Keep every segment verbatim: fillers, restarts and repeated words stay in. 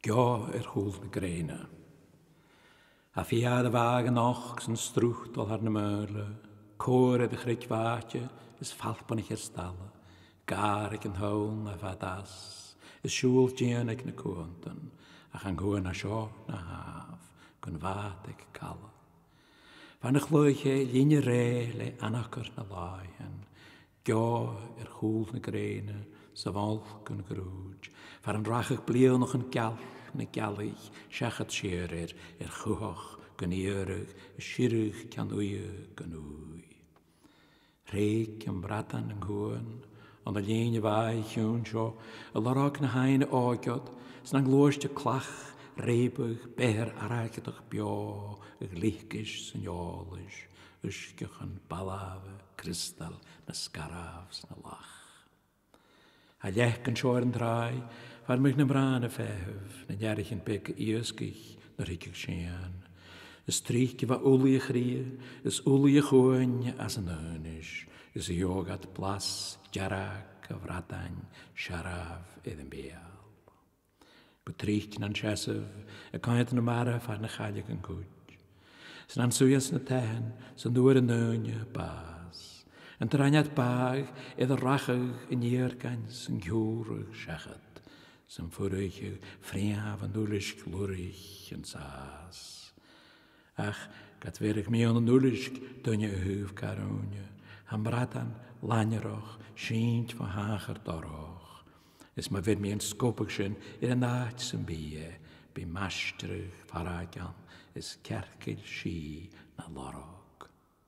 Gja er húl na gréine. A fiad a wagen och zijn strocht al haar na meule. Kore de chrik waatje is falpanig er stalle. Garig en hoon a vadas. Is sjoel tjenig na koonten. A gaan goeien na sjo na haaf. Kun waatig kalle. Van de gloeige linje reile anakker na laaien. Gja er húl na gréine. Sa walk een groej. Van een drachig bliel nog een kalf. Na gallig, siachat sierir, er chuach, gan eerig, sierig can uie gan ui. Reik en bratan en goon, an de leene waai choen sjo, a larag na haine ágjad, snan glóiste clach, reibig, beher aragadach bio, a glichkis san jólis, uskechan balave, kristal, na scarafs na lach. A lech an sjoar an draai, Waar mich na brane vijf, na jarig en peke ieskig, na rikig sjean. Is triekje wa olie grie, is olie gooien as een eunis. Is a jogat plas, jarak, a vratan, sharaf, eden beal. Betriekje nan chesef, a kaint na mara var na chalig en kuj. Snan sujas na tehen, san door een neunje baas. En terranjat baag, ed a rachig in jeerkans, en gjoerig shachat. Zijn vorige vriend nulisk lurig en saas. Ach, gat werk mee aan nulisk, toen je hoef karoonje. Han bratan, lanjeroch, schient van hager doroch. Is maar weer mee een skopigschen in een nacht zijn bie. Bij masterig varagan is kerkel schie na lorok.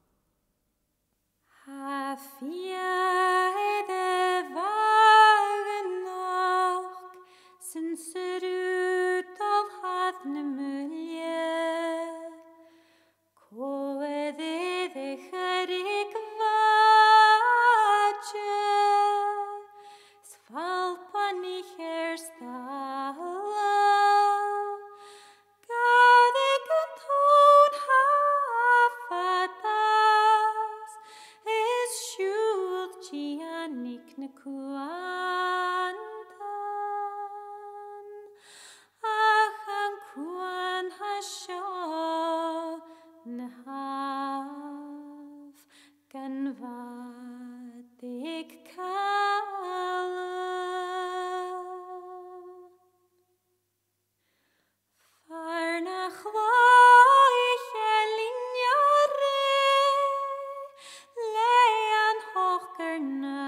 Hafia de wagen nog. Sen ser ut av hadne mulje, kode de charik vatje, svalpa nich er stalla, gade kanton hafatas, es sjult gianik ne kuan. Kuan hasho nahaf gan vadik kala. Farnach loiche linjare lean hocher na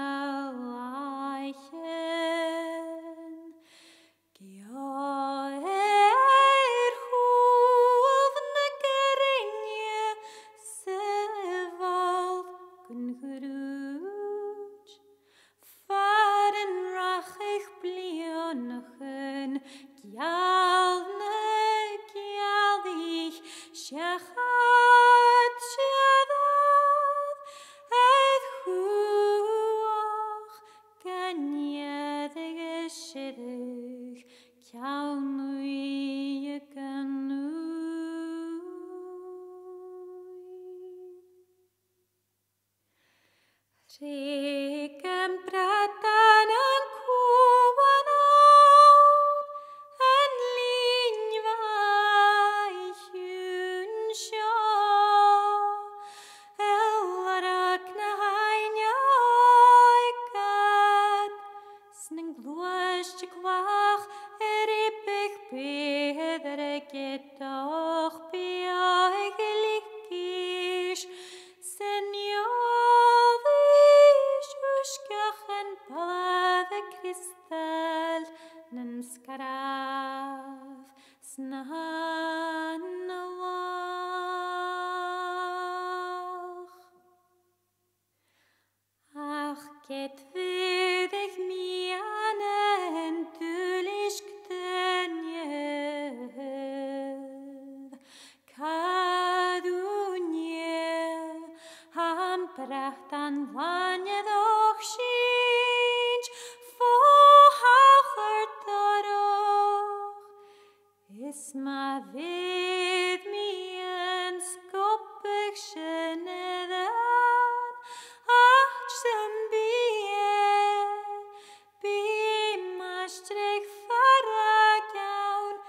laichen. Rekem pratan an kuan an linjvaich unsja elrak na hainjaikat sning gluast kwach eripig pedre getoch biaig likish senjor Palave kristal, nen skaraf, snan lach. Ach, get vidig mi anen tulisk tenje, kadunje, han prachtan vanje doch schint, fohacher doroch, is ma vid mi en skopig sjenedan, ach, sem bie, bi ma strek faragjaun,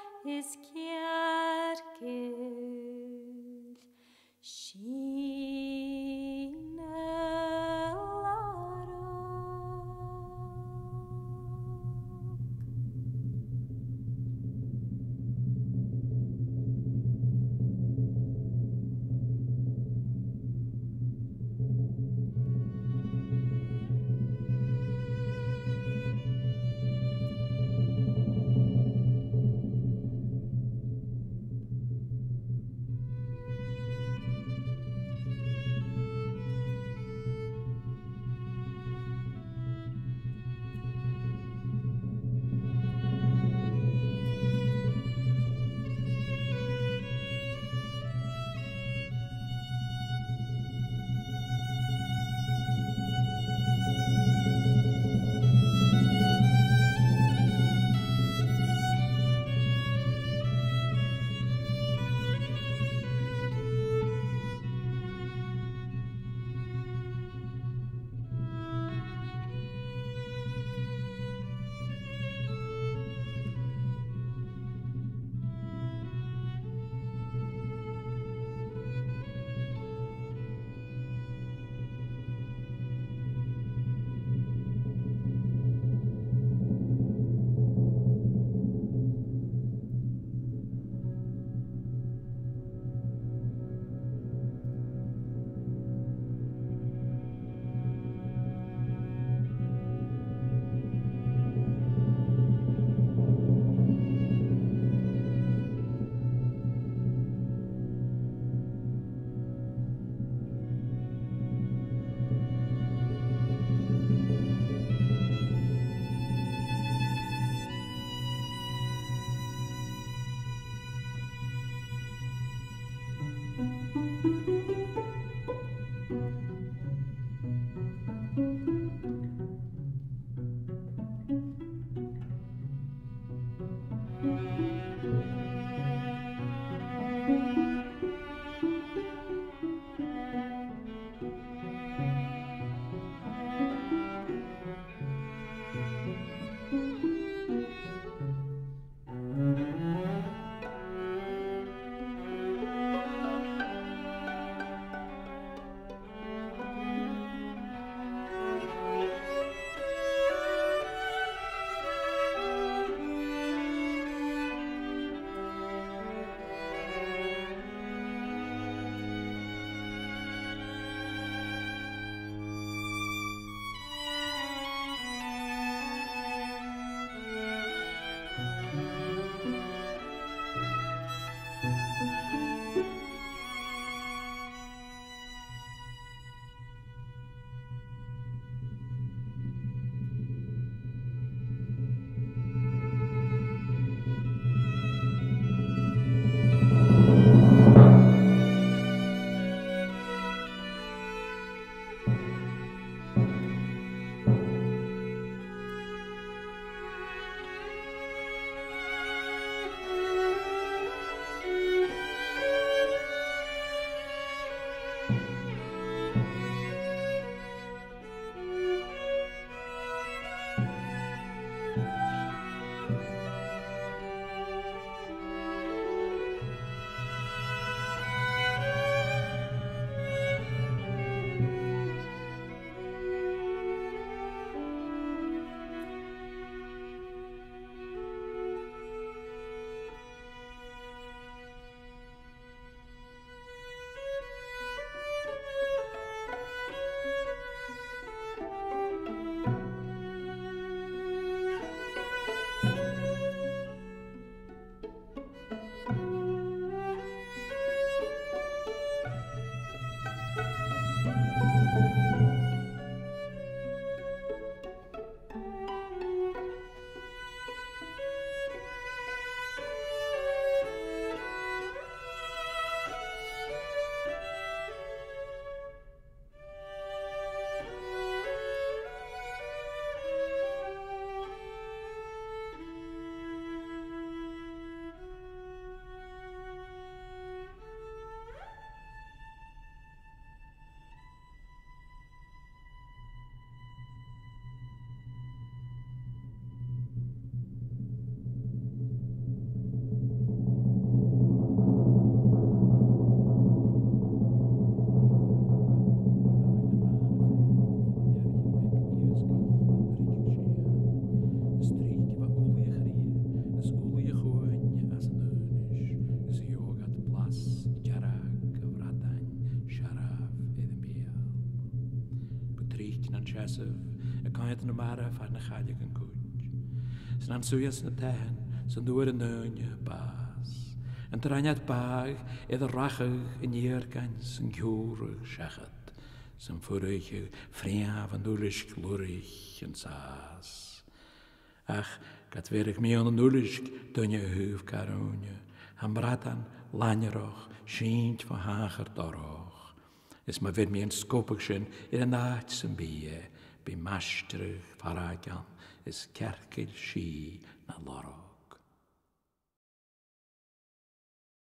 nesaf, y coed yn ymaraf ar na chadig yn cwch. Sy'n answyas na ten, sy'n dŵr yn nynnu bas. Yn draniad bag, iddo rachig yn iergan sy'n giwrig siachad, sy'n ffwrig ffriaf yn dwlish glwrig yn sas. Ach, gat verig mi on nullisk dunje huf karunje, am bratan lanjeroch, schiint van hager doroch. Is ma vid mi een skopigschen in een nacht zijn bie, bij masterig varagan, is kerkel schi na loroch.